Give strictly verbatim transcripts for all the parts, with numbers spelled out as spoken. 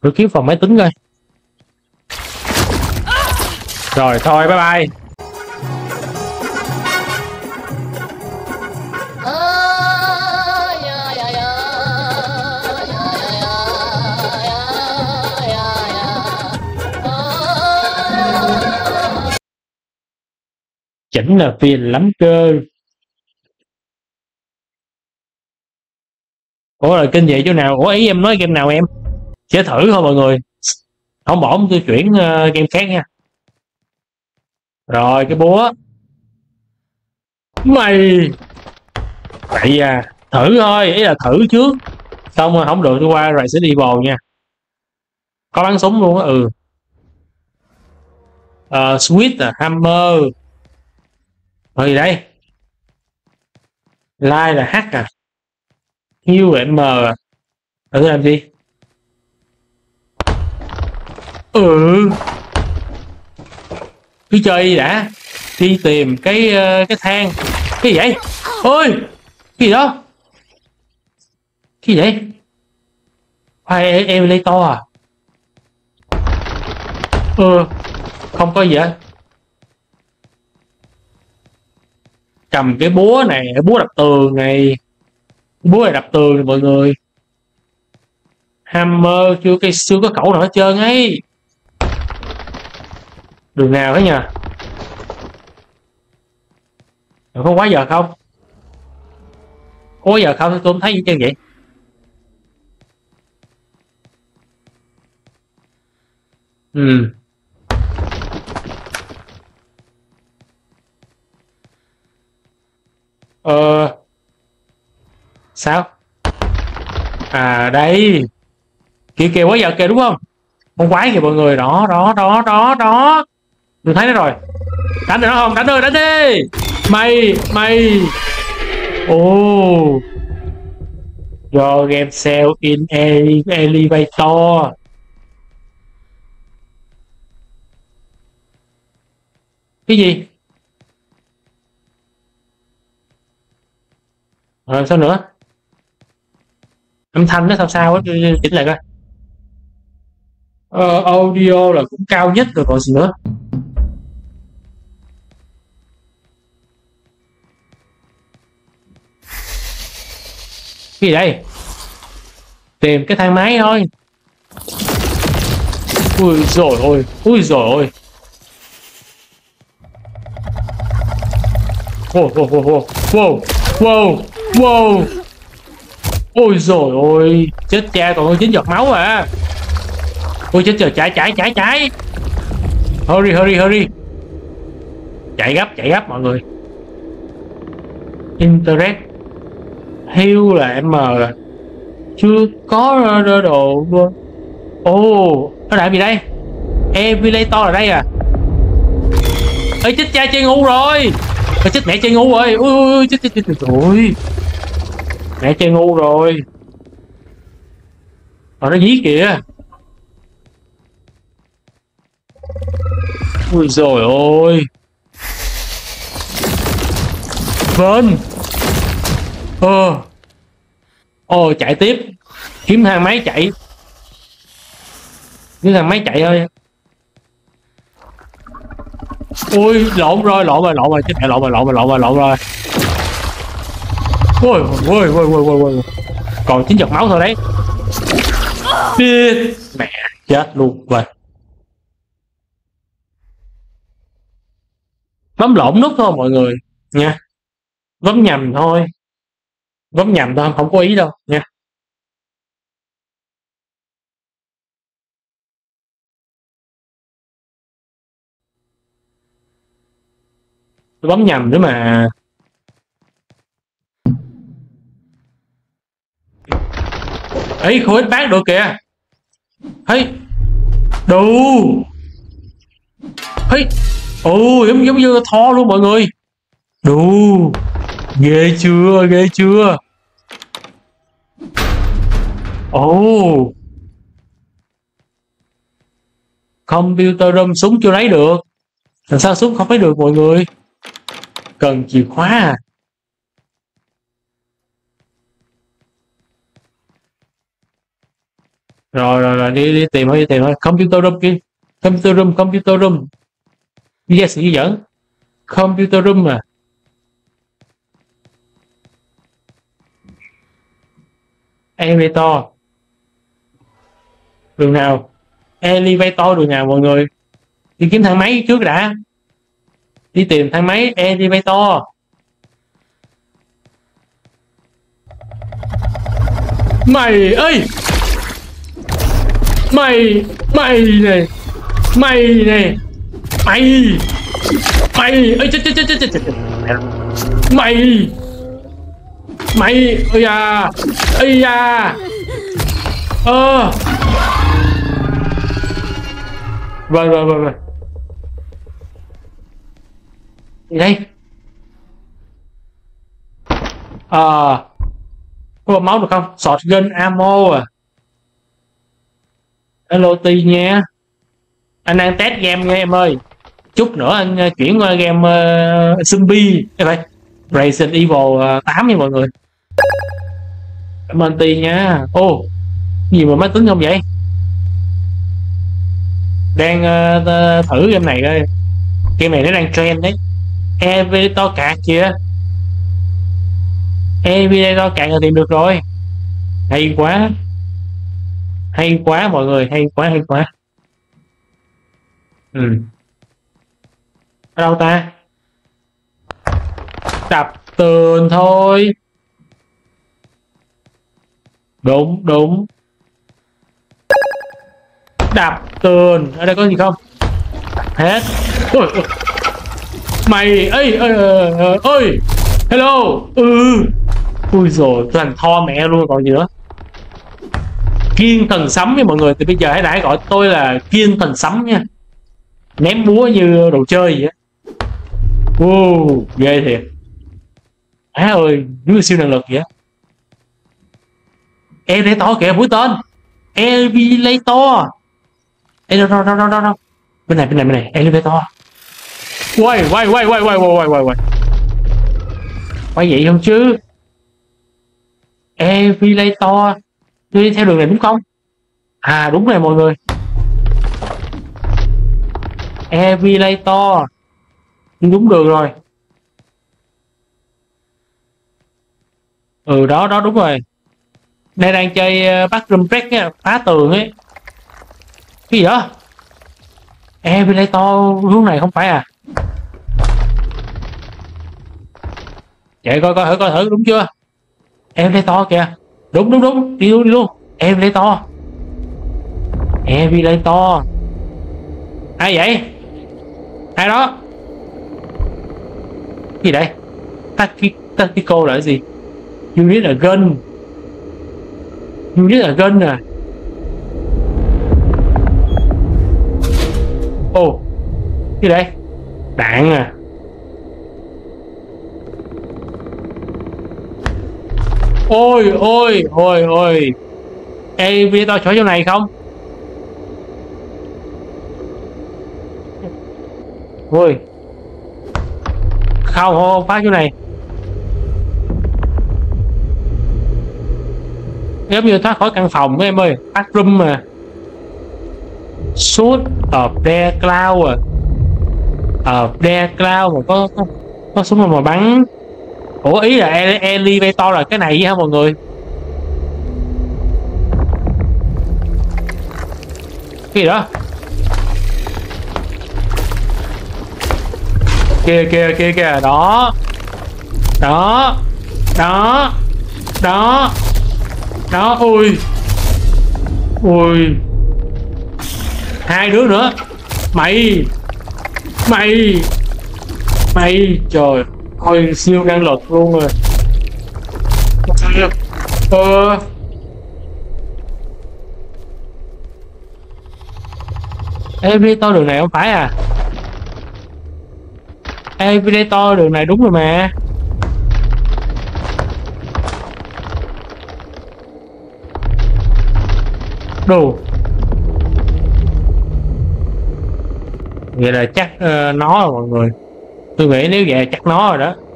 Tôi kiếm phòng máy tính coi. Rồi thôi, bye bye. Chỉnh là phiền lắm cơ. Ủa là kinh dị chỗ nào? Ủa ý em nói game nào em? Chơi thử thôi mọi người. Không bỏ tôi chuyển uh, game khác nha. Rồi cái búa. Mày vậy à? Thử thôi, ý là thử trước. Xong rồi không được tôi qua rồi sẽ đi bồ nha. Có bắn súng luôn á. Ừ. uh, Switch à, Hammer. Rồi gì đây? Like là H à? Heal là M à? Thử làm gì? Ừ, cứ chơi đi đã. Đi tìm cái uh, cái thang. Cái gì vậy? Ôi, cái gì đó? Cái gì vậy? Ai em lấy to à? Ừ, không có gì hết. Cầm cái búa này, búa đập tường này. Búa này đập tường này mọi người. Hammer chưa cái chưa có cẩu nào hết trơn ấy. Đường nào thế nhờ? Có quá giờ không? Có quá giờ không? Tôi không thấy gì trơn vậy. Ừ. Ờ. Sao? À đây. Kìa kìa quá giờ kìa đúng không? Con quái kìa mọi người. Đó đó đó đó đó. Tôi thấy nó rồi. Đánh được nó không? Đánh ơi đánh đi. Mày mày. Ồ. Your game cell in ele elevator. Cái gì? Rồi sao nữa? Âm thanh nó sao sao á, chỉnh lại coi. Ờ, audio là cũng cao nhất rồi còn gì nữa. Cái gì đây? Tìm cái thang máy thôi. Ui rồi ôi, ui rồi ôi. Wow, wow, wow, wow, wow, wow. Ôi rồi ôi, chết cha còn có chín giọt máu à. Ôi chết trời, chạy chạy chạy chạy. Hurry hurry hurry. Chạy gấp chạy gấp mọi người. Internet. Heal là M rồi. Chưa có đồ luôn. Ồ, nó làm gì đây? Emulator ở đây à? Ê chết cha chơi ngu rồi. Ê chết mẹ chơi ngu rồi. Ui ui chết chết chết trời. Mẹ chơi ngu rồi. Rồi nó dí kìa. Ui rồi ôi. Vâng. Ờ. Ồ chạy tiếp. Kiếm thang máy chạy. Kiếm thang máy chạy thôi. Ui lộn rồi lộn rồi lộn rồi chết mẹ lộn rồi lộn rồi lộn rồi lộn rồi. Ui ui ui ui ui ui. Còn chín giọt máu thôi đấy. Điên. Mẹ chết luôn rồi. Bấm lộn nút thôi mọi người nha. Bấm nhầm thôi. Bấm nhầm thôi không có ý đâu nha. Tôi bấm nhầm nữa mà. Ấy không ít bác được kìa. Thấy đủ. Thấy ồ giống giống như Thor luôn mọi người. Đủ. Ghê chưa ghê chưa. Ồ. Computer room súng chưa lấy được. Làm sao súng không lấy được mọi người? Cần chìa khóa à? Rồi rồi rồi đi đi tìm thôi, đi tìm thôi. Computer room kia. Computer room, computer room. Yes, sự dẫn. Computer room à. Elevator. Đường nào? Elevator đường nào mọi người? Đi kiếm thang máy trước đã. Đi tìm thang máy elevator. Mày ơi, mày mày này, mày này, mày mày ơi, chết chết chết chết chết, mày mày ơi da, ơi da, ơ vâng vâng vâng vâng. Gì đây? Ờ à, có máu được không? Shotgun ammo à. Hello Ti nha. Anh đang test game nha em ơi. Chút nữa anh chuyển qua game uh, zombie cái vậy. Resident Evil uh, tám nha mọi người. Cảm ơn Ti nha. Ô oh, gì mà máy tính không vậy? Đang uh, thử game này coi. Game này nó đang trend đấy. Elevator cạc kìa. Elevator cạc là tìm được rồi. Hay quá. Hay quá mọi người, hay quá hay quá. Ừ. Ở đâu ta? Đập tường thôi. Đúng đúng. Đập tường. Ở đây có gì không? Hết. Ôi, ôi. Mày ơi ơi ơi. Hello. Ừ. Ui rồi tôi thành Thor mẹ luôn còn gì nữa. Kiên thần sấm nha mọi người. Từ bây giờ hãy đã gọi tôi là Kiên thần sấm nha. Ném búa như đồ chơi vậy á. Wow, ghê thiệt. Á ơi, như siêu năng lực vậy á. Elevator kìa, mũi tên. Elevator. Ê đâu đâu đâu đâu đâu. Bên này bên này bên này, elevator. Quay quay quay quay quay quay quay quay. Quay vậy không chứ? Elevator. Tôi đi theo đường này đúng không? À đúng rồi mọi người. Elevator. Đúng đường rồi. Ừ đó đó đúng rồi. Đây đang chơi bathroom break á, phá tường ấy. Cái gì đó? Elevator hướng này không phải à? Chạy coi coi thử coi thử đúng chưa? Elevator kìa. Đúng đúng đúng, đi luôn đi luôn. Elevator. Elevator. Ai vậy? Ai đó? Cái gì đây? Tactical là cái gì? Unit là gun. Unit là gun à? Ồ oh, cái đây? Đạn à? Ôi ôi ôi ôi. Ê bây tao chỗ chỗ này không? Ôi không không phá chỗ này. Giống như thoát khỏi căn phòng đó em ơi. Bathroom mà. Shoot of their cloud à. Of their cloud mà có có, có súng mà bắn. Ủa ý là elevator là cái này hả mọi người? Cái gì đó? Kìa kìa kìa kìa. Đó. Đó. Đó. Đó. Đó. Ui. Ui. Hai đứa nữa. Mày. Mày. Mày. Trời ơi siêu năng lực luôn rồi. Ờ. Elevator đường này không phải à? Elevator đường này đúng rồi mà. Đồ. Vậy là chắc uh, nó rồi mọi người. Tôi nghĩ nếu vậy chắc nó rồi đó.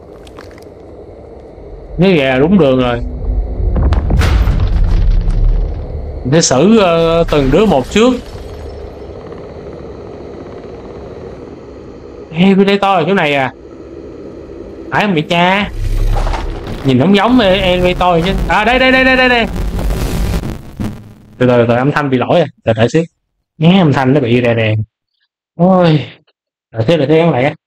Nếu vậy là đúng đường rồi. Mình sẽ xử uh, từng đứa một trước. Elevator ở chỗ này à? Phải không bị cha? Nhìn không giống elevator chứ. À đây đây đây đây đây đây. Từ từ từ âm thanh bị lỗi à. Từ đợi xíu. Nghe âm thanh nó bị rè rè. Ôi. Đợi thế đợi thế gắn lại á.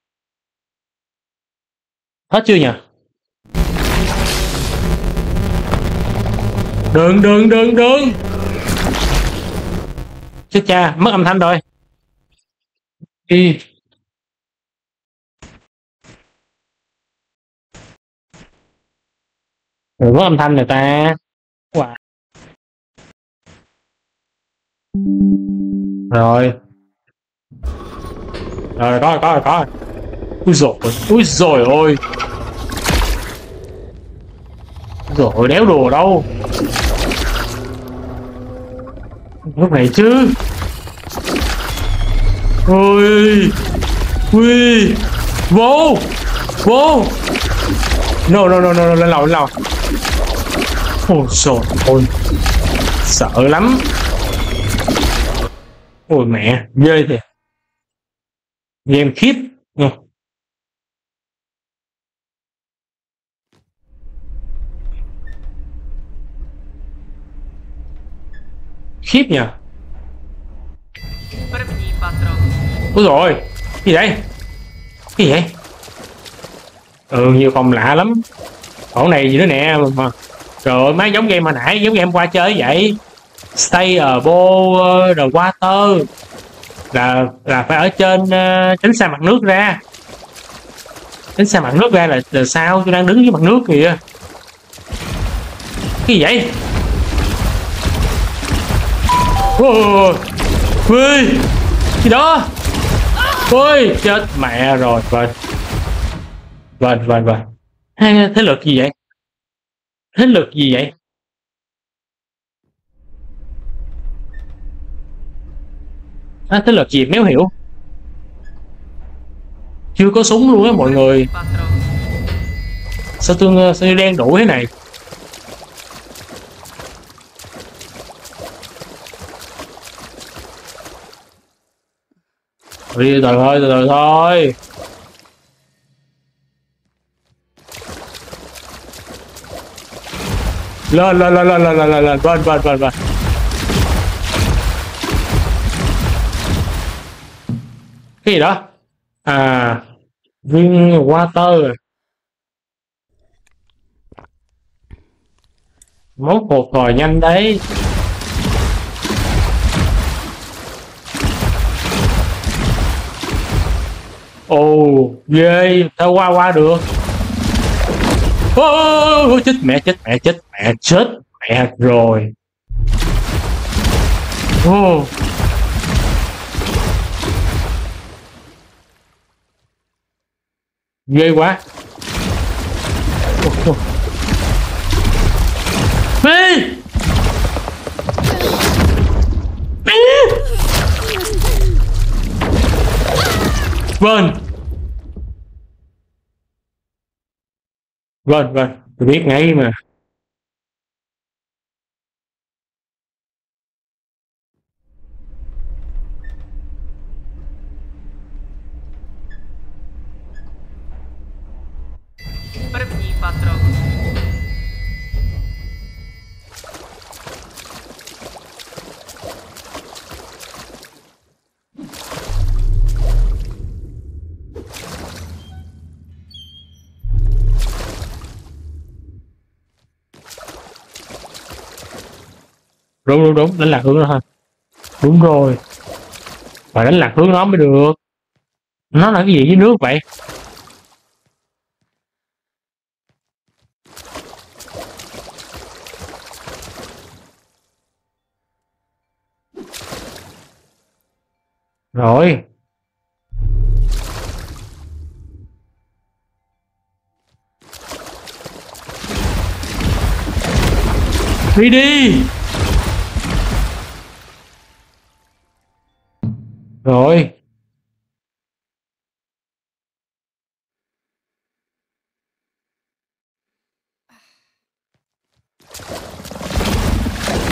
Hết chưa nhỉ? Đừng đừng đừng đừng. Chết cha, mất âm thanh rồi. Đi. Rồi mất âm thanh rồi ta. Wow. Rồi. Rồi có rồi có rồi có rồi. Úi dồi ôi, úi dồi ôi. Rồi đéo đùa đâu. Lúc này chứ. Ui. Ui. Vô. Vô. No no no no, lên lầu lên lầu. Ôi trời ơi. Sợ lắm. Ôi mẹ, ghê thiệt. Game khiếp nha. Khiếp nhỉ. Ôi rồi, cái gì đây? Cái gì vậy? Ừ, nhiều phòng lạ lắm. Chỗ này gì nữa nè mà. Trời ơi, má giống game mà nãy, giống game qua chơi vậy. Stay ở bo the water. Là là phải ở trên uh, tránh xa mặt nước ra. Tránh xa mặt nước ra là, là sao? Tôi đang đứng dưới mặt nước kìa. Cái gì vậy? Ôi, ôi, gì đó? Ôi, chết mẹ rồi. Vâng, vâng, vâng, vâng. Thế lực gì vậy? Thế lực gì vậy? À, thế lực gì méo hiểu. Chưa có súng luôn á mọi người. Sao tôi sao tôi đen đủ thế này? Đi từ từ thôi, từ từ thôi. Lên lên lên lên lên lên lên lên bên bên bên bên. Cái gì đó? À, viên water. Máu phục hồi nhanh đấy. Ồ, ghê, tao qua qua được. Ô, chết mẹ, chết mẹ, chết mẹ, chết mẹ rồi. Ô. Ghê quá. Phi. Phi. Vâng. Vâng, vâng, tôi biết ngay mà. První patro. Đúng đúng đúng, đánh lạc hướng nó thôi. Đúng rồi. Phải đánh lạc hướng nó mới được. Nó là cái gì với nước vậy? Rồi. Đi đi. Rồi.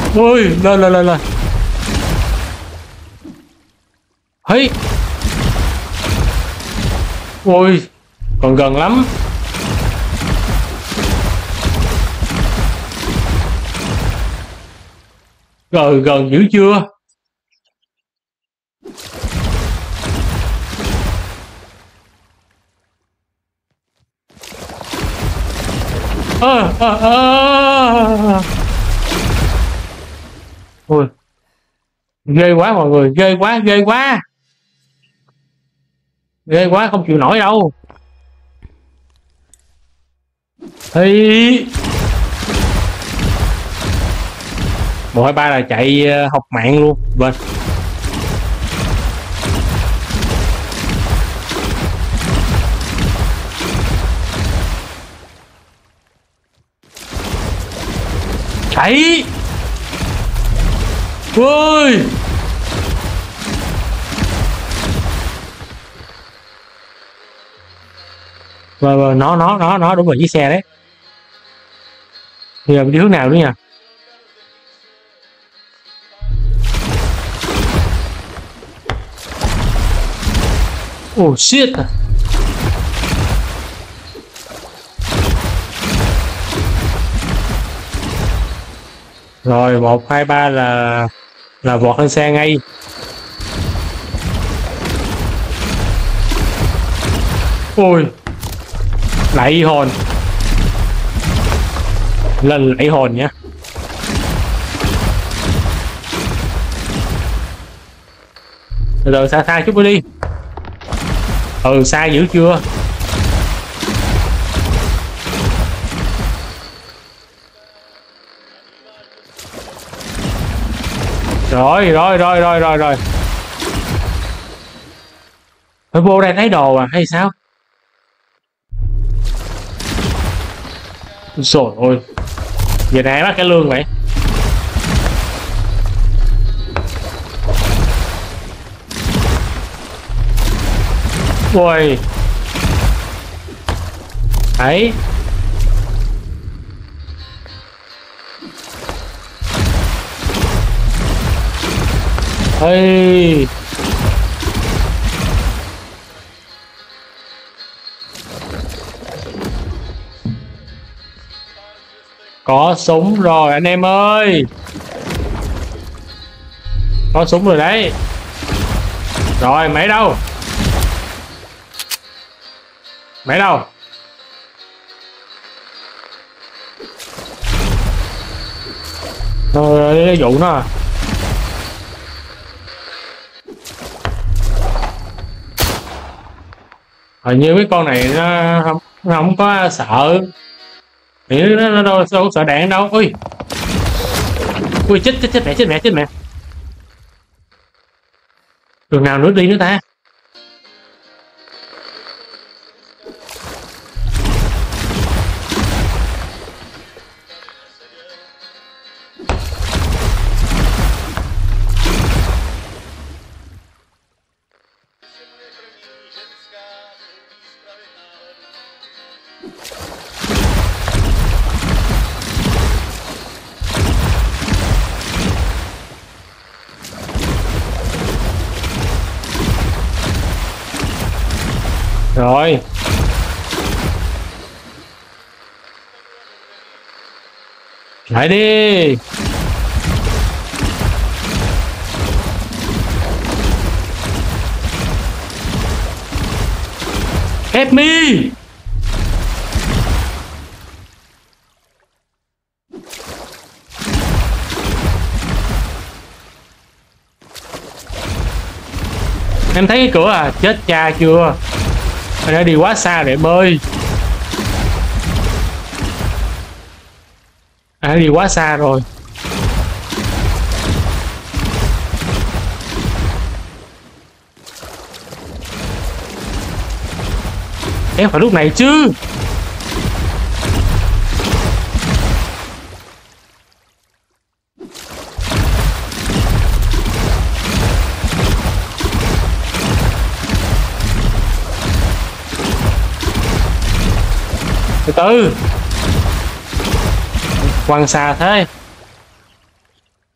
Ui, lên lên lên lên. Hey. Ui, còn gần lắm. Rồi, gần dữ chưa? À, à, à. Ui, ghê quá mọi người, ghê quá, ghê quá. Ghê quá, không chịu nổi đâu. Thì một hai ba là chạy học mạng luôn. Bên chạy. Ui, và, và nó nó nó nó đúng rồi, chiếc xe đấy. Bây giờ đi hướng nào nữa nha? Oh shit. Rồi một hai ba là là vọt lên xe ngay. Ui, lạy hồn. Lên lạy hồn nhá. Rồi xa xa chút nữa đi. Ừ, xa dữ chưa? Rồi rồi rồi rồi rồi rồi. Phải vô đây thấy đồ à hay sao? Trời ơi, giờ này bắt cái lương vậy. Ui, đấy. Ê, có súng rồi anh em ơi, có súng rồi đấy. Rồi mày đâu, mày đâu? Rồi vụ nó à. Hình như mấy con này nó không, nó không có sợ. Thì nó, nó đâu, đâu có sợ đạn đâu. Ui, ui chết chết chết mẹ chết mẹ chết mẹ. Đường nào nữa đi nữa ta? Rồi lại đi. Help me. Em thấy cái cửa à? Chết cha chưa? Anh đã đi quá xa để bơi. Anh đã đi quá xa rồi. Em phải lúc này chứ. Từ từ, quăng xa thế.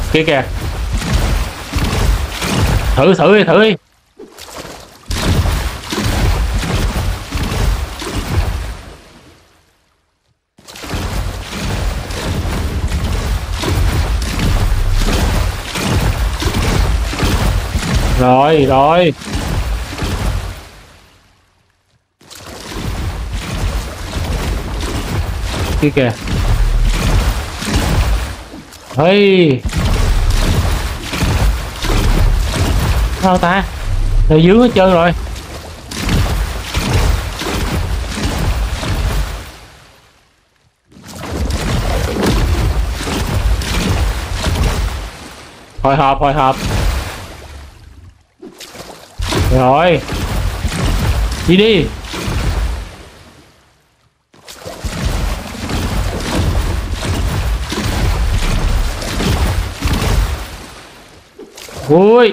Kia kìa. Thử thử đi thử đi. Rồi rồi. Kia kìa. Hey. Sao ta? Nơi dưới hết trơn rồi. Hồi hộp hồi hộp. Rồi. Đi đi. Ui.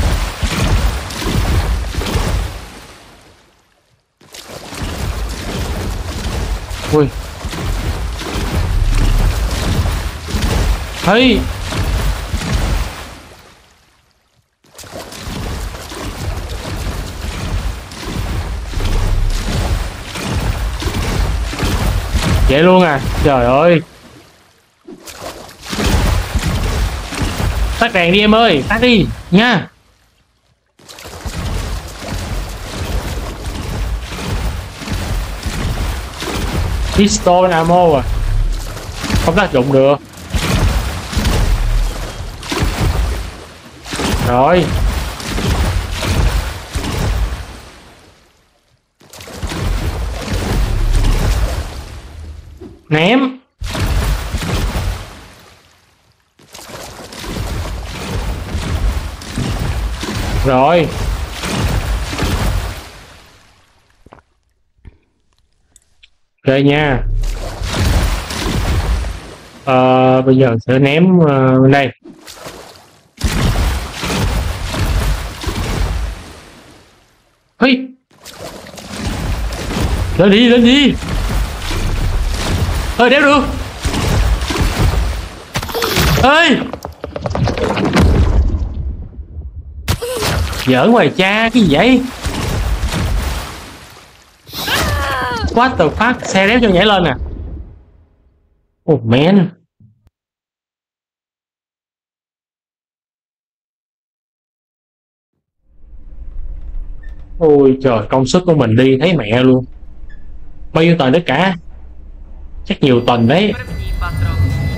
Ui. Hey. Vậy luôn à? Trời ơi. Tắt đèn đi em ơi, tắt đi nha. Pistol ammo à? Không tác dụng được. Rồi. Ném. Rồi. Ok nha. Ờ, bây giờ sẽ ném uh, bên đây. Hey. Lên đi, lên đi. Ơi đéo được. Ơi. Giỡn ngoài cha cái gì vậy? What the fuck? Xe đéo cho nhảy lên nè. Oh man. Ôi trời, công sức của mình đi thấy mẹ luôn. Bao nhiêu tuần tất cả? Chắc nhiều tuần đấy. První patro.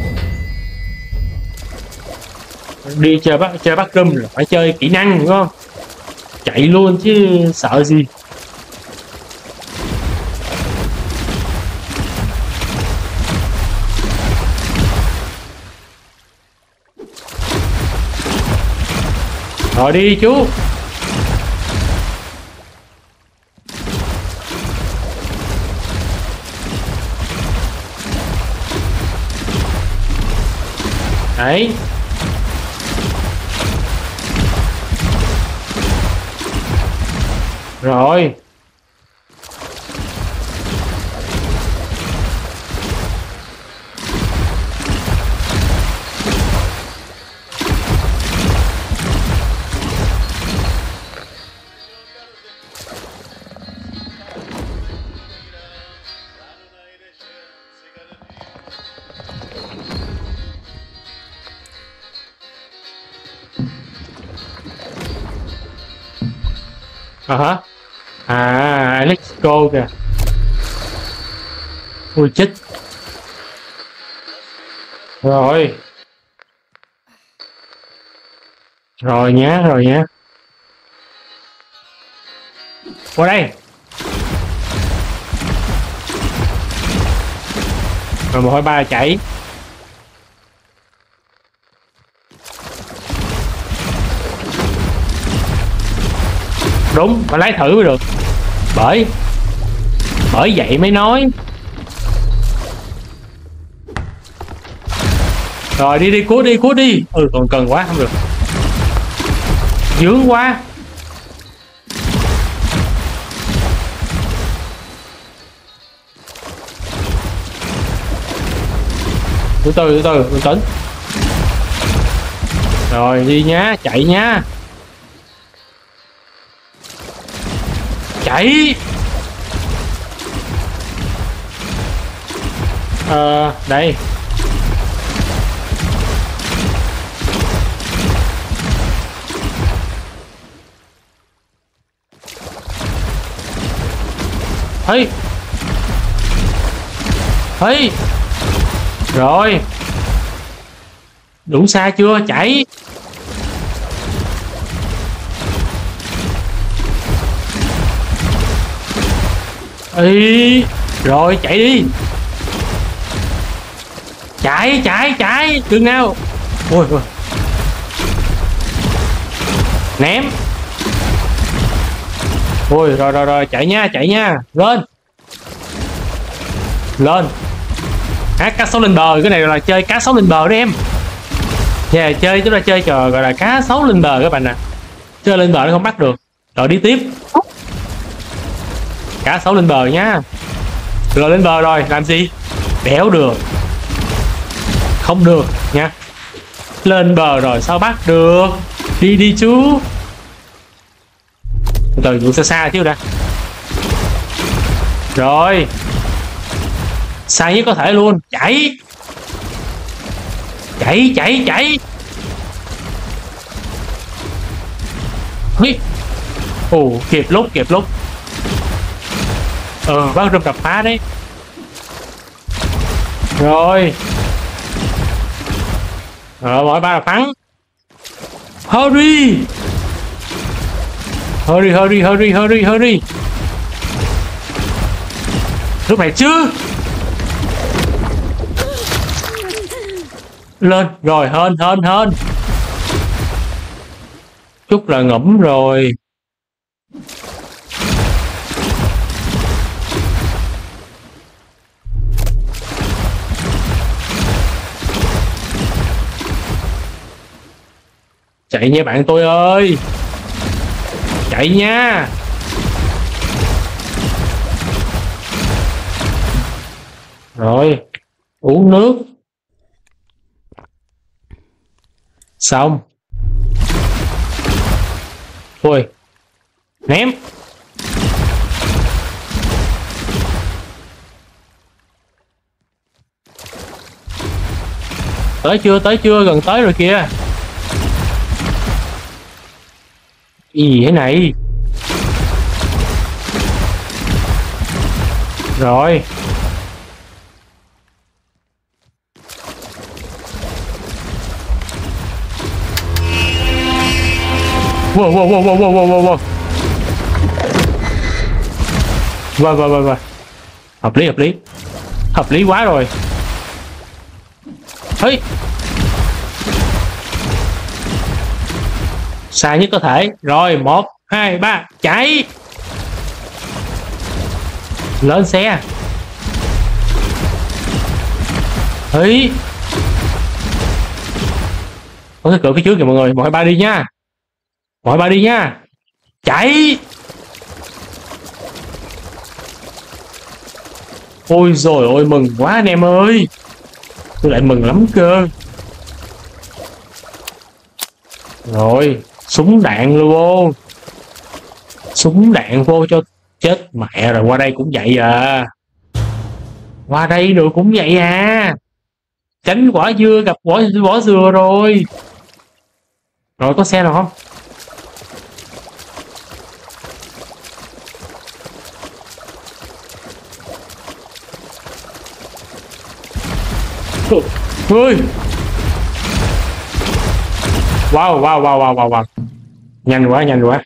Đi chơi bắt chơi bắt room là phải chơi kỹ năng đúng không? Chạy luôn chứ sợ gì. Rồi đi chú. Đấy. Rồi. À hả? À, let's go kìa. Ui chết. Rồi. Rồi nhá, rồi nhá. Qua đây. Rồi một hai ba chạy. Đúng, phải lái thử mới được. Bởi Bởi vậy mới nói. Rồi đi đi, cút đi, cút đi. Ừ, còn cần quá, không được. Dướng quá. Từ từ, từ từ, bình tĩnh. Rồi đi nhá, chạy nhá. Chạy. Ờ, đây. Hey. Hey. Rồi. Đủ xa chưa? Chạy. Ê. Rồi chạy đi. Chạy chạy chạy. Chừng nào. Ôi ôi. Ném. Ôi rồi rồi rồi chạy nha chạy nha. Lên. Lên. À, cá sấu lên bờ. Cái này là chơi cá sấu lên bờ đó em. Dạ yeah, chơi chúng ta chơi trò gọi là cá sấu lên bờ các bạn ạ. À. Chơi lên bờ nó không bắt được. Rồi đi tiếp. Cá sấu lên bờ nhá. Rồi lên bờ rồi làm gì? Đéo được. Không được nha. Lên bờ rồi sao bắt được? Đi đi chú. Từ từ xa xa chứ đã. Rồi. Xa nhất có thể luôn. Chạy. Chạy chạy chạy. Ồ kịp lúc kịp lúc. Ờ bác râm đập phá đấy. Rồi. Rồi mọi ba là thắng. Hurry. Hurry hurry hurry hurry hurry. Lúc này chứ. Lên rồi hên hên hên. Chút là ngẫm rồi. Chạy nha bạn tôi ơi. Chạy nha. Rồi uống nước. Xong. Ôi. Ném. Tới chưa tới chưa gần tới rồi kìa. Gì thế này? Rồi. Wow wow wow wow wow wow wow. Vâng vâng vâng vâng. Hợp lý hợp lý. Hợp lý quá rồi. Hey. Xa nhất có thể. Rồi một hai ba chạy. Lên xe. Ấy. Có cái cửa phía trước kìa mọi người. Một hai ba đi nha. Một hai ba đi nha. Chạy. Ôi rồi ôi mừng quá anh em ơi. Tôi lại mừng lắm cơ. Rồi súng đạn luôn. Súng đạn vô cho chết mẹ rồi. Qua đây cũng vậy à. Qua đây rồi cũng vậy à. Tránh quả dưa gặp quả, quả dừa rồi. Rồi có xe nào không? Ui. Wow wow wow wow wow wow. Nhanh quá nhanh quá.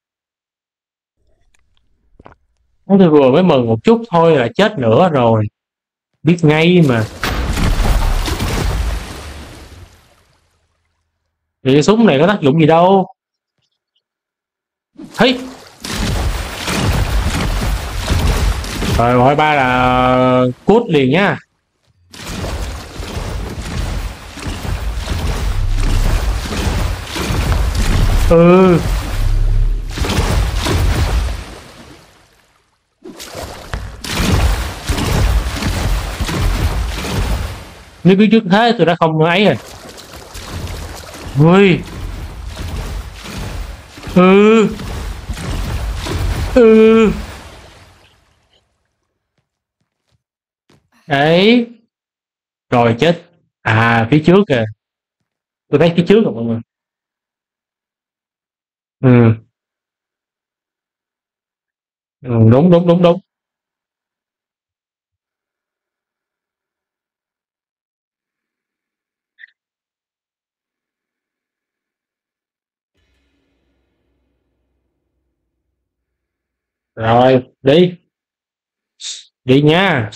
Tôi vừa mới mừng một chút thôi là chết nữa rồi. Biết ngay mà. Thì cái súng này có tác dụng gì đâu. Thấy. Rồi hỏi ba là cút liền nhá. Ừ. Nếu cứ trước thế tôi đã không ấy rồi. Ui. Ừ. Ừ. Đấy. Rồi chết. À phía trước kìa. Tôi thấy phía trước rồi mọi người. Ừ. Ừ, đúng đúng đúng đúng. Rồi đi. Đi nha.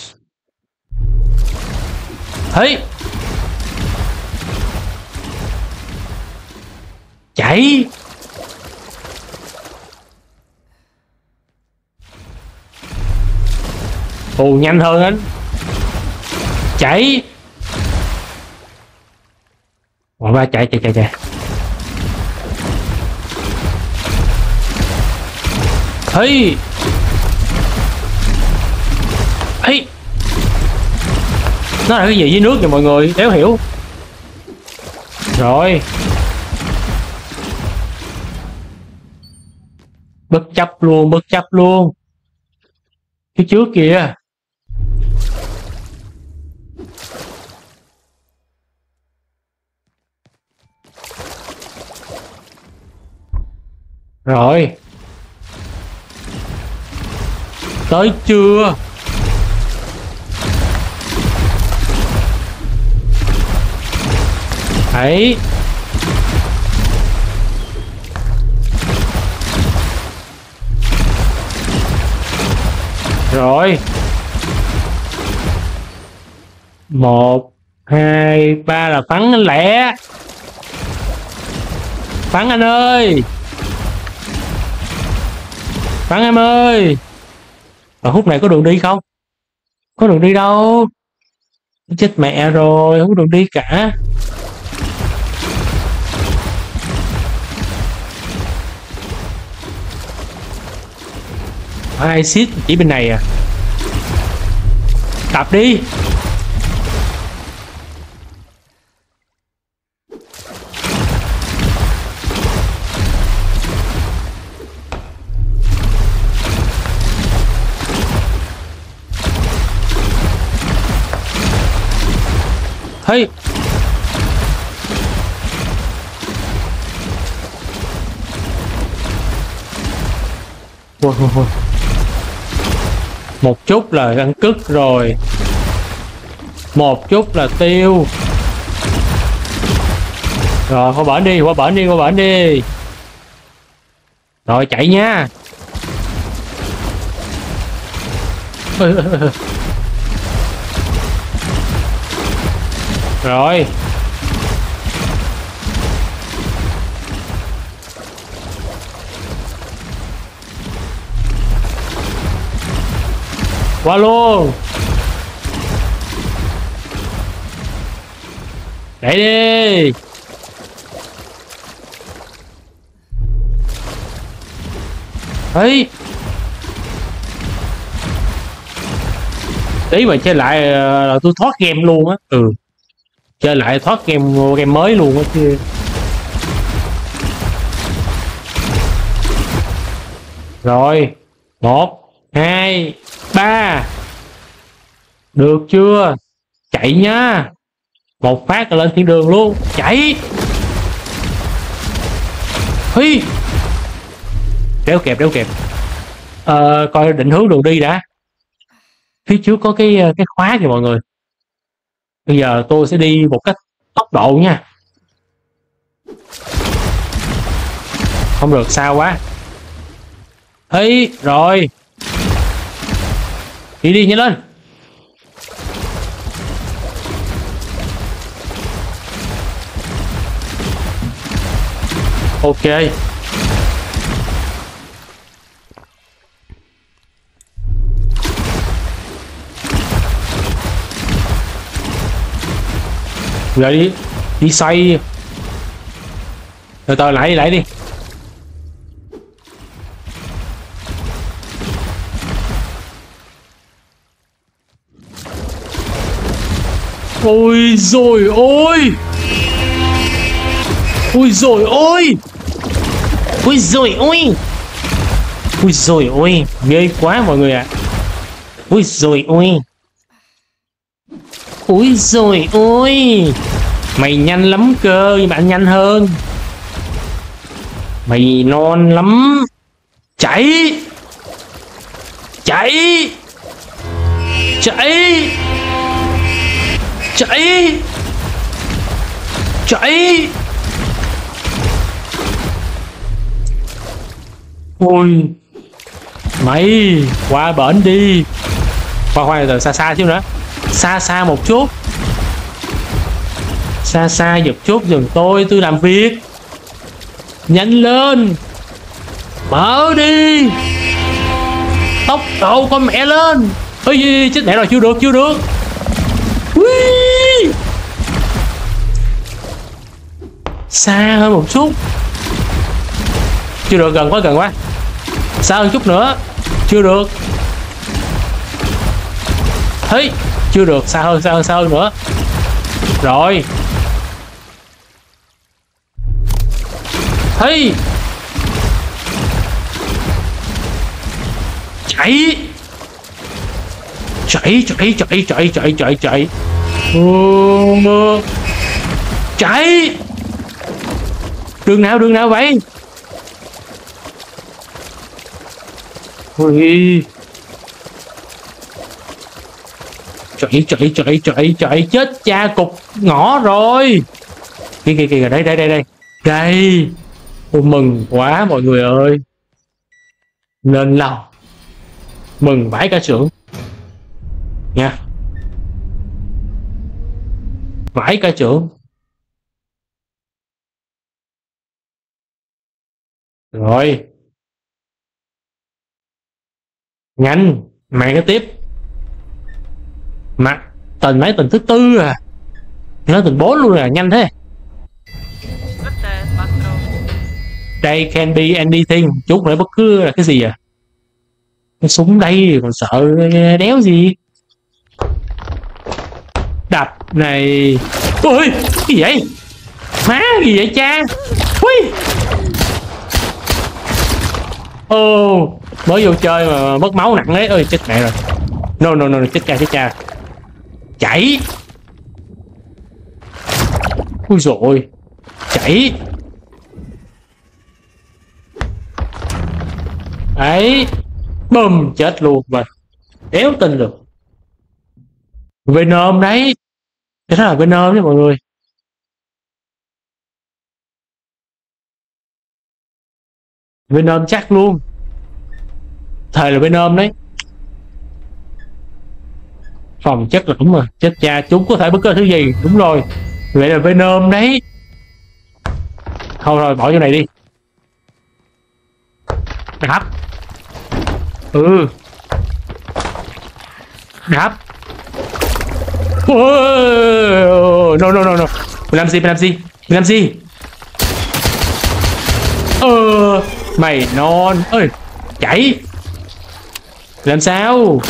Hey. Chạy. Ồ nhanh hơn anh. Chạy. Mọi ba chạy chạy chạy chạy. Hey. Hey. Nó là cái gì dưới nước vậy mọi người, đéo hiểu. Rồi. Bất chấp luôn, bất chấp luôn. Phía trước kìa. Rồi. Tới chưa? Đấy. Rồi. Một, hai, ba là bắn anh lẹ. Bắn anh ơi. Bắn em ơi. Ở khúc này có đường đi không? Có đường đi đâu. Chết mẹ rồi, không có đường đi cả. Ai xít chỉ bên này à. Đập đi. Hey. Ôi, ôi, ôi. Một chút là ăn cứt rồi. Một chút là tiêu. Rồi qua bển đi, qua bển đi, qua bển đi. Rồi chạy nha. Rồi. Qua luôn. Đẩy đi. Ấy. Tí mà chơi lại là tôi thoát game luôn á. Ừ. Chơi lại thoát game game mới luôn á chứ. Rồi. Một, hai, ba. Được chưa? Chạy nhá. Một phát là lên thiên đường luôn. Chạy. Hi. Đéo kẹp, đéo kẹp. Ờ, coi định hướng đường đi đã. Phía trước có cái cái khóa kìa mọi người. Bây giờ tôi sẽ đi một cách tốc độ nha. Không được sao quá. Hey, rồi. Đi đi nhanh lên. Ok. Rồi đi. Đi xoay. Từ từ lại đi, lại đi. Ôi rồi ôi. Ui rồi ôi. Ui rồi ôi. Ui rồi ôi. Ghê quá mọi người ạ. À. Ui rồi ôi. Ui rồi ôi. Mày nhanh lắm cơ. Nhưng bạn nhanh hơn. Mày non lắm. Chạy. Chạy. Chạy. Chạy. Chạy. Ôi. Mày qua bển đi. Khoan khoan từ xa xa xíu nữa. Xa xa một chút. Xa xa giật chút giùm tôi. Tôi làm việc. Nhanh lên. Mở đi. Tốc độ con mẹ lên. Ôi gì chết mẹ rồi. Chưa được chưa được. Ui. Xa hơn một chút. Chưa được, gần quá gần quá. Xa hơn chút nữa. Chưa được. Hey. Chưa được, xa hơn xa hơn xa hơn nữa. Rồi. Hey. Chạy. Chạy chạy chạy chạy chạy chạy chạy. Ừ. Chạy. Đường nào đường nào vậy? Ui. Chạy chạy chạy chạy chạy chết cha cục ngõ rồi. Kìa kìa kìa đây đây đây đây. Đây. Tôi mừng quá mọi người ơi. Lên lòng. Mừng vãi cả trưởng. Nha. Vãi cả trưởng. Rồi. Nhanh. Mày cái tiếp. Mà tình mấy tình thứ tư à. Nó tình bốn luôn à. Nhanh thế. Vete, patron. Đây can be anything. Chút nữa bất cứ là cái gì à. Cái súng đây còn sợ đéo gì. Đập này. Ôi cái gì vậy. Má gì vậy cha. Ui. Ô oh, mới vô chơi mà mất máu nặng đấy. Ơi chết mẹ rồi. No no no chết cha chết cha. Chạy. Ui dồi. Chạy. Đấy. Bùm chết luôn mà. Đéo tin được. Venom đấy. Cái đó là Venom đấy mọi người. Venom chắc luôn. Thời là Venom đấy. Phòng chất là đúng rồi. Chết cha chúng có thể bất cứ thứ gì. Đúng rồi. Vậy là Venom đấy. Thôi rồi bỏ vô này đi. Đáp. Ừ. Đáp. Oh, no no no no. Mình làm gì mình làm gì mình làm gì. Ờ mày non ơi. Chạy. Làm sao.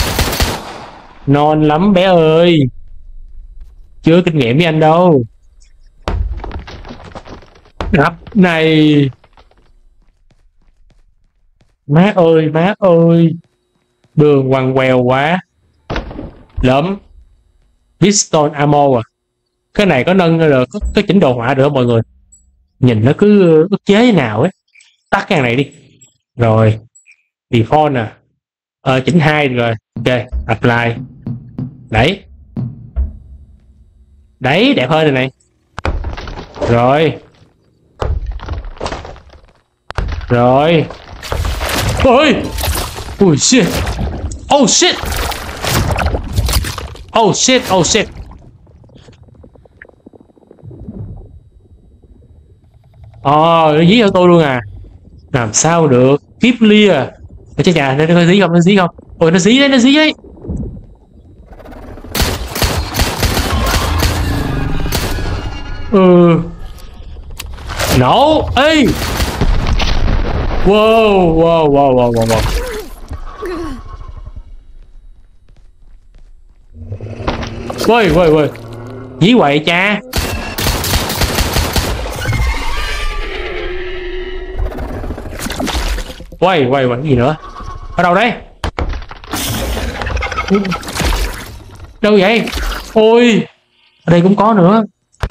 Non lắm bé ơi. Chưa kinh nghiệm với anh đâu. Đập này. Má ơi má ơi. Đường quằn quèo quá. Lắm. Pistol ammo à. Cái này có nâng được. Có, có chỉnh đồ họa được không mọi người. Nhìn nó cứ ức chế nào ấy. Tắt cái này đi. Rồi. Default nè. Ờ chỉnh hai rồi. Ok. Apply. Đấy. Đấy đẹp hơn rồi này. Rồi. Rồi. Ôi. Ui shit. Oh shit. Oh shit. Oh shit. Ờ nó dí cho tôi luôn à. Làm sao được. Kiếp lia. Ê, chết chà, nó có dí không, nó dí không. Ôi nó dí đấy, nó dí đấy. Ừ. Nổ. Ê. Wow, wow, wow, wow, wow, wow. Ôi, ôi, ôi. Dí quậy cha. Quay quay quay cái gì nữa? Ở đâu đấy? Đâu vậy? Ôi, ở đây cũng có nữa.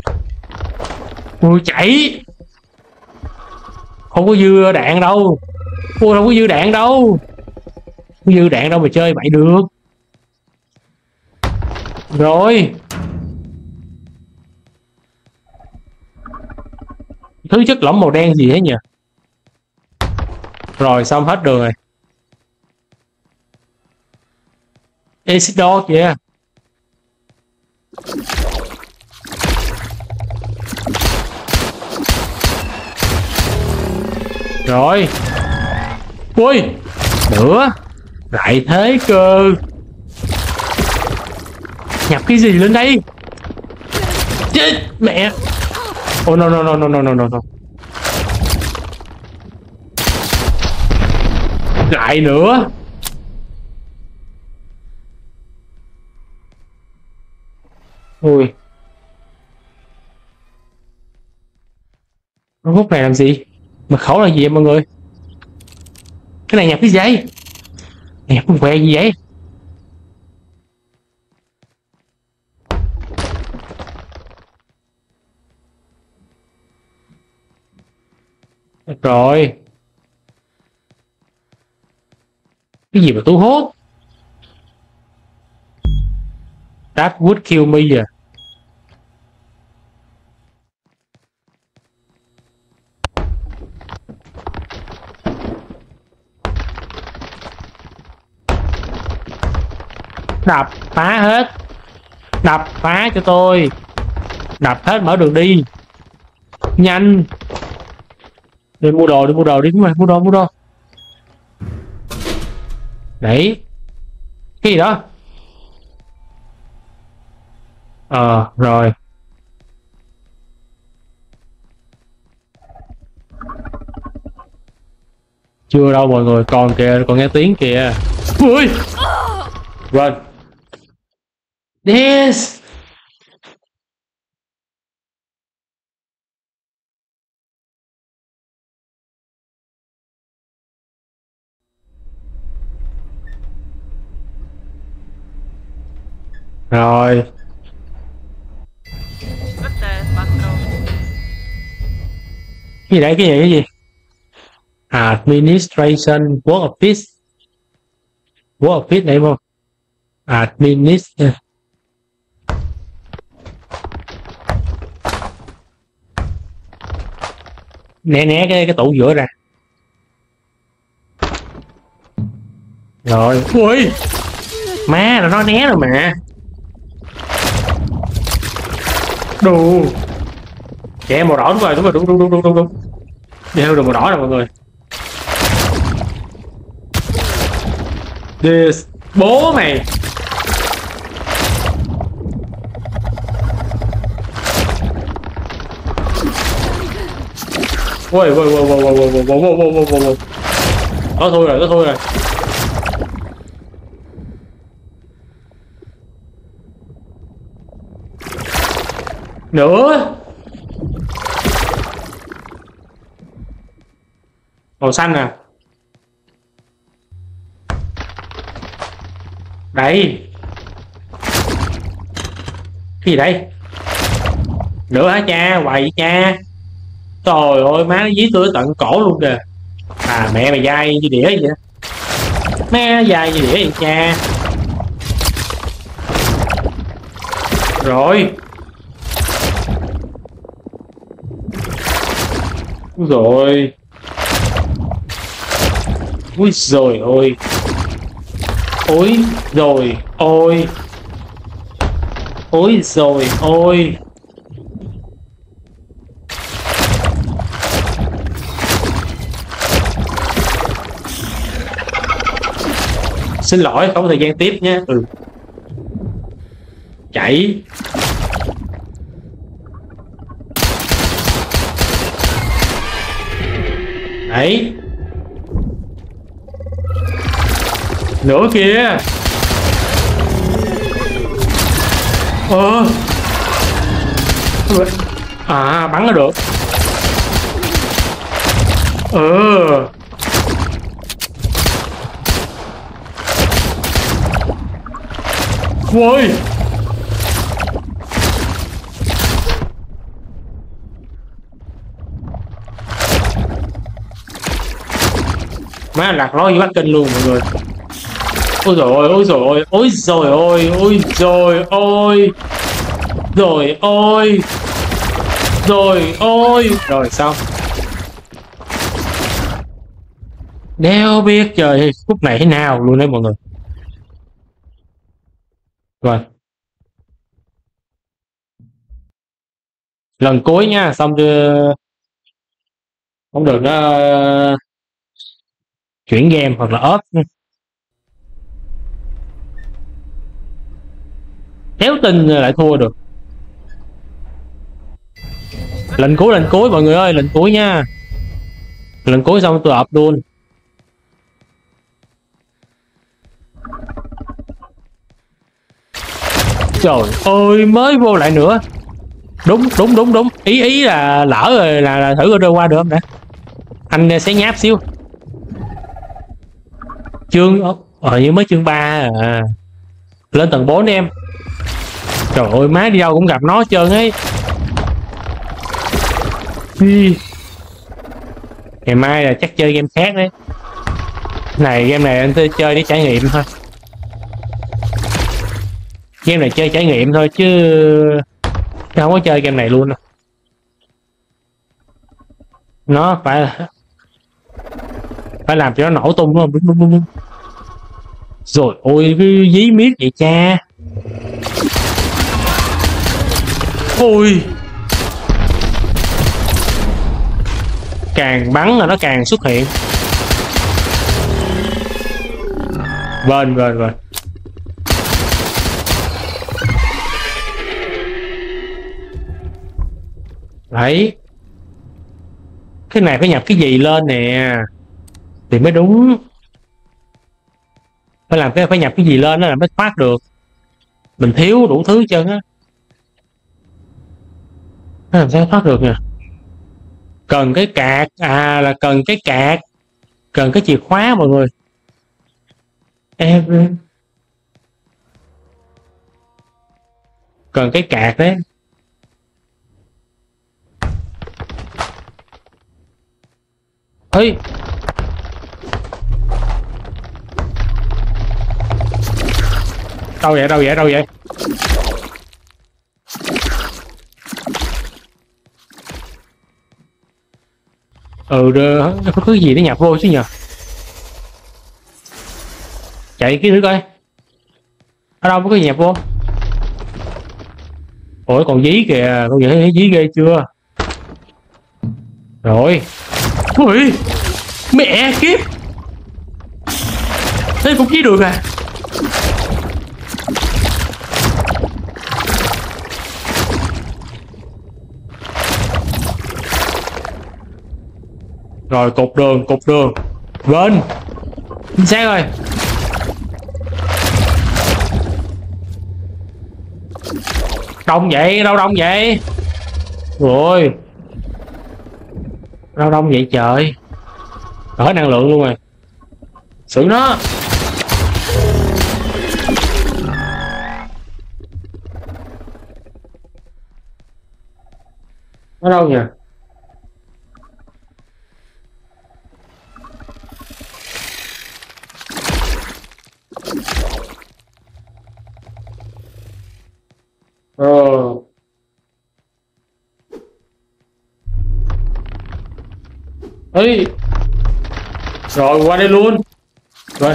Ui chạy. Không có dư đạn đâu. Ui không có dư đạn đâu. Không dư đạn đâu mà chơi bậy được. Rồi. Thứ chất lỏng màu đen gì thế nhỉ? Rồi xong hết đường rồi. Isidore kìa. Rồi. Ui. Nữa. Lại thế cơ. Nhập cái gì lên đây? Chết mẹ. Oh no no no no no no no. Lại nữa. Ui. Nó hút này làm gì? Mật khẩu là gì vậy mọi người? Cái này nhập cái gì? Nhập con que gì vậy? Được rồi. Cái gì mà tú hốt? That would kill me à? Đập phá hết. Đập phá cho tôi. Đập hết mở đường đi. Nhanh. Đi mua đồ, đi mua đồ đi, đúng rồi, mua đồ, mua đồ. Đấy. Cái gì đó? Ờ, rồi. Chưa đâu mọi người, còn kìa, còn nghe tiếng kìa. Ui. Run. Yes. Rồi. Rất tệ, Patro. Cái gì đấy, cái gì, cái gì? Administration, work office. Work office này không? Administration. Né né cái cái tủ giữa ra. Rồi. Ui. Má là nó né rồi mà. Đù. Trẻ màu đỏ đúng rồi, đúng rồi, đúng đúng đúng đúng đúng đúng. Đeo được màu đỏ rồi mọi người. This. Bố mày. Ui ui ui ui ui ui ui ui ui ui ui ui. Nó thôi rồi, nó thôi rồi. Nữa. Màu xanh nè. Đây. Cái gì đây? Nữa hả cha? Quậy cha. Trời ơi má nó dí tôi tận cổ luôn kìa. À mẹ mày dai như đĩa vậy. Má dai như đĩa vậy cha. Rồi. Rồi. Úi rồi ôi. Ôi rồi ôi. Ôi rồi ôi. Xin lỗi không có thời gian tiếp nhé. Ừ. Chạy. Đấy. Nữa kìa. Ờ. À bắn nó được. Ờ. Ui, má lạc lối với Bắc Kinh luôn mọi người. Ôi rồi ôi, ôi rồi ôi, ôi rồi ôi, ôi rồi ôi, rồi ôi, rồi ôi, rồi xong. Đéo biết trời khúc này thế nào luôn đấy mọi người. Rồi lần cuối nha, xong chưa, không được nó chuyển game hoặc là ốp. Kéo tin lại thua được. Lần cuối, lần cuối mọi người ơi, lần cuối nha. Lần cuối xong tôi ập luôn. Trời ơi, mới vô lại nữa. Đúng, đúng, đúng, đúng. Ý ý là lỡ rồi là, là thử rồi qua được không đã. Anh sẽ nháp xíu. Chương, ờ như mới chương ba à. Lên tầng bốn đi em. Trời ơi, má đi đâu cũng gặp nó hết trơn ấy. Ngày mai là chắc chơi game khác đấy. Này game này anh chơi để trải nghiệm thôi. Game này chơi trải nghiệm thôi chứ không có chơi game này luôn đâu. Nó phải phải làm cho nó nổ tung đúng không? Rồi ôi cái dí miết vậy cha. Ôi, càng bắn là nó càng xuất hiện. Vâng vâng vâng. Đấy, cái này phải nhập cái gì lên nè thì mới đúng. Phải làm cái phải nhập cái gì lên đó là mới thoát được. Mình thiếu đủ thứ chân á. Làm sao thoát được nè. Cần cái cạc. À là cần cái cạc. Cần cái chìa khóa mọi người. Em cần cái cạc đấy. Ê, đâu vậy, đâu vậy, đâu vậy? Ừ, có cái gì để nhập vô chứ nhờ. Chạy cái nữa coi. Ở đâu có cái gì nhập vô. Ủa còn dí kìa, con thấy dí ghê chưa? Rồi. Ui, mẹ kiếp. Thế cũng dí được à? Rồi cột đường, cột đường. Bên chính xác rồi. Đông vậy, đâu đông vậy? Rồi đâu đông vậy trời. Hết năng lượng luôn rồi. Xử nó. Nó đâu nhỉ? Ờ. Ê. Rồi qua đây luôn. Rồi.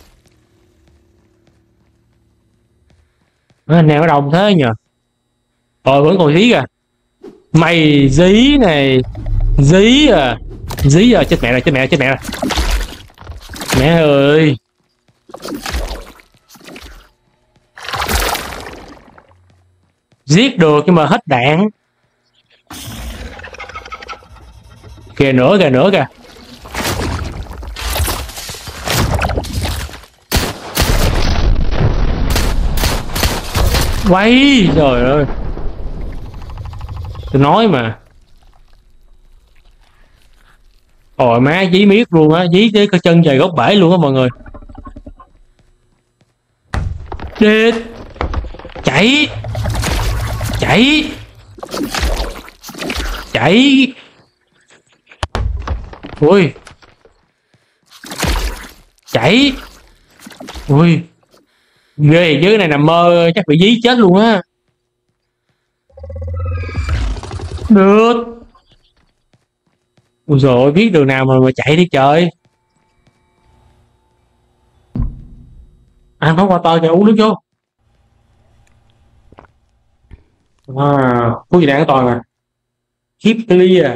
Anh em ở đông thế nhờ. Rồi vẫn còn dí kìa. Mày dí này. Dí à. Dí à, chết mẹ rồi, chết mẹ rồi, chết mẹ rồi. Mẹ ơi. Giết được nhưng mà hết đạn. Kìa nữa kìa, nữa kìa. Quay. Trời ơi. Tôi nói mà. Ôi má dí miết luôn á. Dí tới cái chân trời gốc bể luôn á mọi người. Đít. Chạy. Chạy. Chạy. Ui. Chạy. Ui. Ghê, dưới này nằm mơ chắc bị dí chết luôn á. Được. Ui dồi, biết đường nào mà mà chạy đi trời. Ăn pháo qua to cho uống nước vô. À, khu gì đang an toàn à. Keep clear.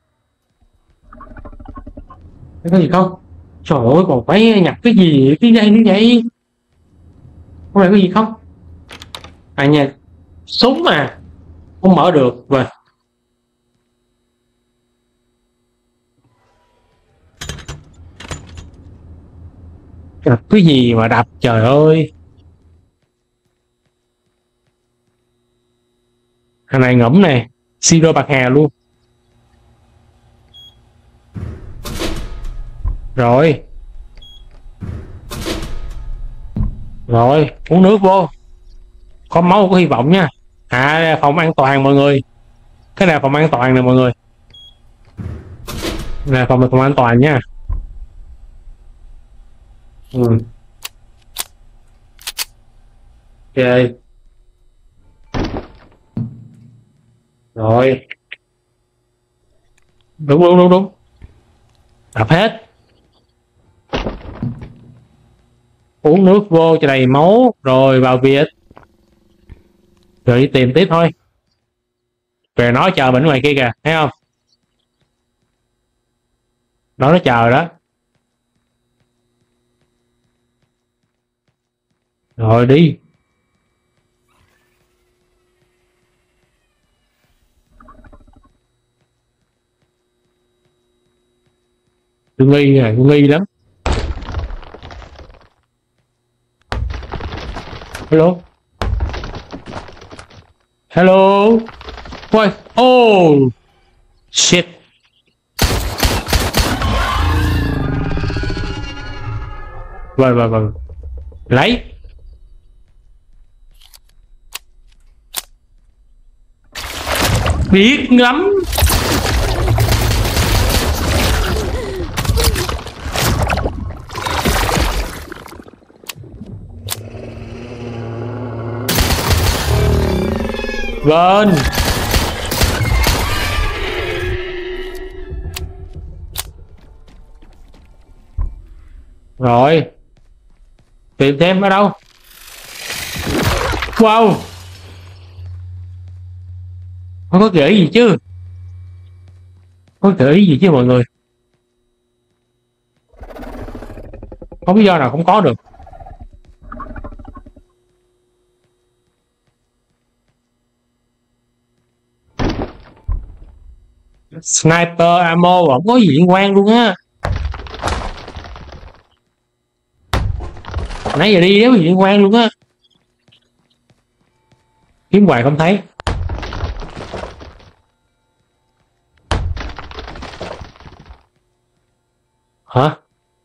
Có gì không? Trời ơi, còn phải nhặt cái gì cái dây như vậy? Có phải có gì không? À nha, súng à, không mở được rồi. Đập cái gì mà đập trời ơi. Thằng này ngẫm nè, siro bạc hà luôn. Rồi. Rồi, uống nước vô. Có máu có hy vọng nha. À, phòng an toàn mọi người. Cái này phòng an toàn nè mọi người. Nè phòng phòng an toàn nha. Ừ. Ok. Rồi. Đúng đúng đúng đúng. Đập hết. Uống nước vô cho đầy máu. Rồi vào Việt. Rồi đi tìm tiếp thôi. Về nó chờ mình ngoài kia kìa, thấy không? Nó nó chờ đó. Rồi đi. Tôi nghi à, tôi nghi lắm. Hello. Hello. Ôi, oh shit. Vâng vâng vâng. Lấy. Biết lắm. Vâng. Rồi. Tìm thêm ở đâu? Wow. Không có gợi ý gì chứ. Không có gợi ý gì chứ mọi người. Không lý do nào không có được. Sniper ammo không có gì liên quan luôn á. Nãy giờ đi đéo gì liên quan luôn á. Kiếm hoài không thấy. Hả?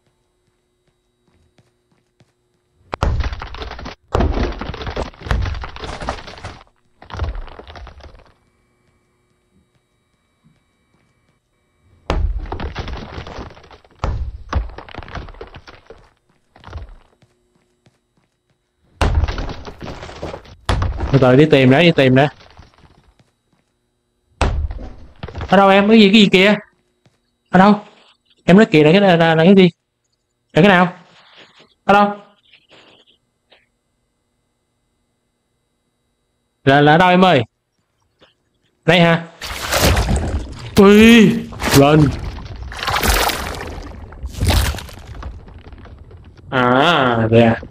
Từ từ đi tìm đã, đi tìm đã. Ở đâu em? Cái gì cái gì kìa? Ở đâu? Em nói kìa là cái là, là, là cái gì? Là cái nào? Ở đâu? Là là ở đâu em ơi? Đây hả? Ui, lên. À, đây à.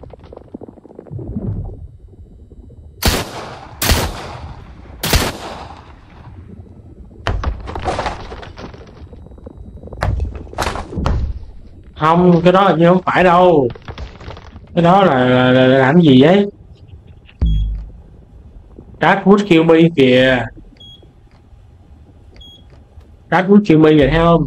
Không, cái đó là như không phải đâu. Cái đó là, là, là, là làm gì ấy? That would kill me kìa. That would kill me kìa, thấy không?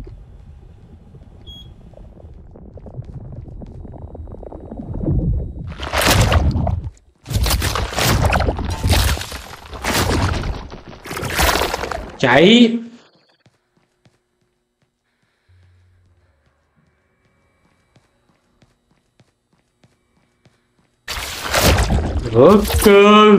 Chạy. Rửa cơ.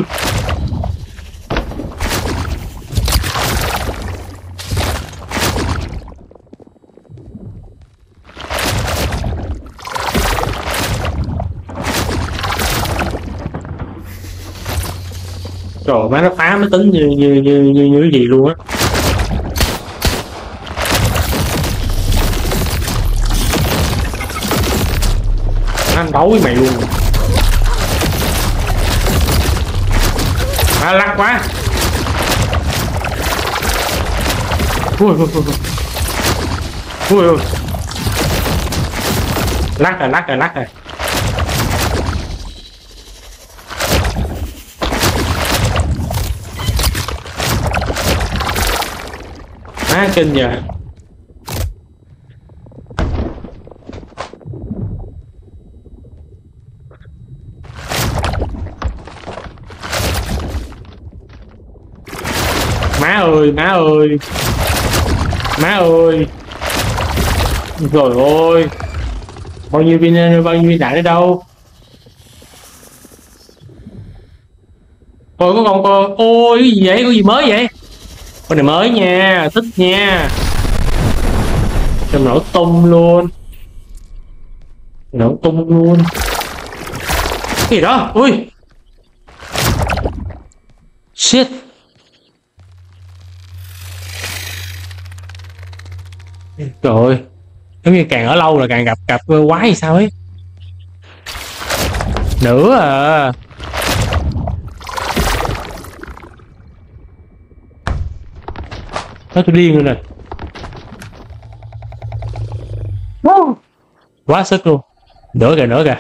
Trời má, nó phá máy tính như như như như như cái gì luôn á. Anh đấu với mày luôn. À, lắc quá. Ui ui ui. Ui ui. Lắc rồi, lắc rồi, lắc rồi. Má kinh giờ. Má ơi, má ơi. Má ơi. Rồi ôi. Bao nhiêu viên bao nhiêu viên đạn ở đâu? Ôi có con con ôi cái gì vậy? Có gì mới vậy? Con này mới nha, thích nha. Cho nổ tung luôn. Nổ tung luôn. Cái gì đó? Ui. Shit. Trời ơi. Giống như càng ở lâu là càng gặp gặp quái hay sao ấy. Nữa à. Nó tôi điên rồi nè. Quá sức luôn. Nữa kìa, nữa kìa.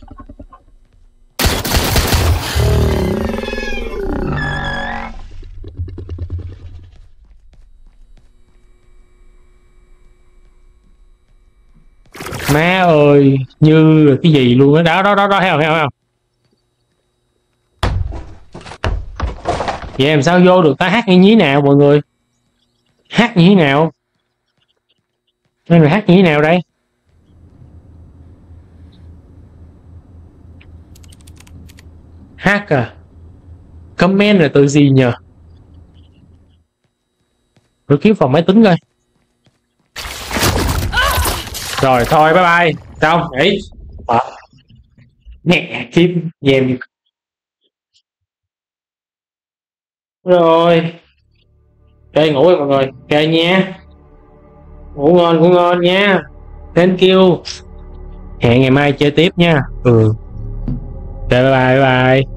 Má ơi, như cái gì luôn á. Đó đó đó đó, thấy không, thấy không? Vậy làm sao vô được ta? Hát như thế nào mọi người? Hát như thế nào? Nên là hát như thế nào đây? Hát à? Comment là từ gì nhờ? Tôi kiếm phòng máy tính coi. Rồi thôi, bye bye. Xong nghỉ. À. Nè kiếm dèm. Rồi. Ok ngủ rồi mọi người. Ok nha. Ngủ ngon, ngủ ngon nha. Thank you. Hẹn ngày mai chơi tiếp nha. Ừ. Ok bye bye bye bye.